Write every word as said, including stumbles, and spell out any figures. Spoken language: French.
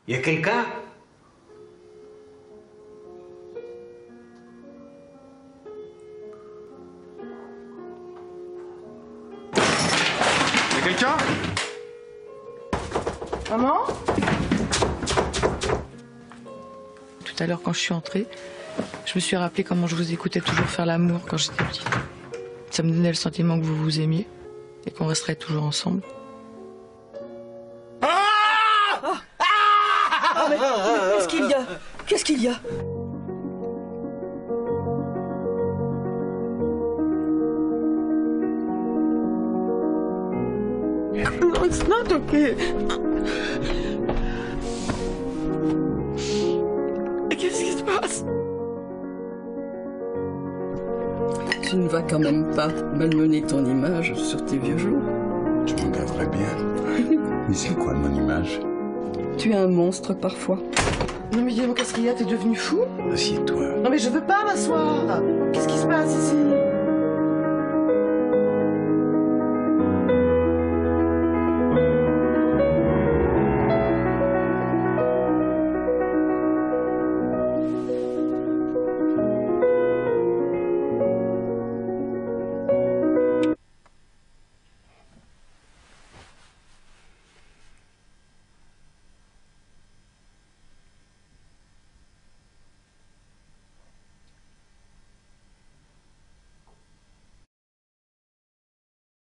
Y a quelqu'un? Y a quelqu'un? Maman? Tout à l'heure, quand je suis entrée, je me suis rappelé comment je vous écoutais toujours faire l'amour quand j'étais petite. Ça me donnait le sentiment que vous vous aimiez et qu'on resterait toujours ensemble. Ah, ah mais, mais qu'est-ce qu'il y a? Qu'est-ce qu'il y a? No, it's not okay. Qu'est-ce qui se passe? Tu ne vas quand même pas malmener ton image sur tes vieux jours. Je m'en garderais bien. Mais c'est quoi mon image? Tu es un monstre parfois. Non mais dis-moi, qu'est-ce qu'il y a? T'es devenu fou? Assieds-toi. Non mais je veux pas m'asseoir. Qu'est-ce qui se passe ici?